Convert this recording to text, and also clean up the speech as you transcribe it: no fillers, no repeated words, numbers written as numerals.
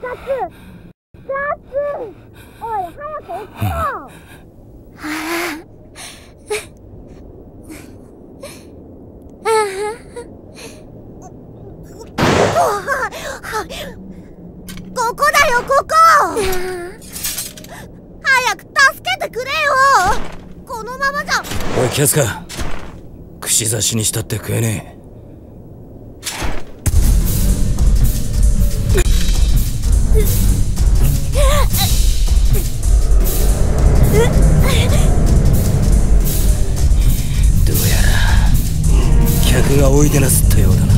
おい、早く起きろ。ここだよ、ここ。早く助けてくれよ。このままじゃ。 おい、キャスカ、串刺しにしたって食えねえ。どうやら客がおいでなすったようだな。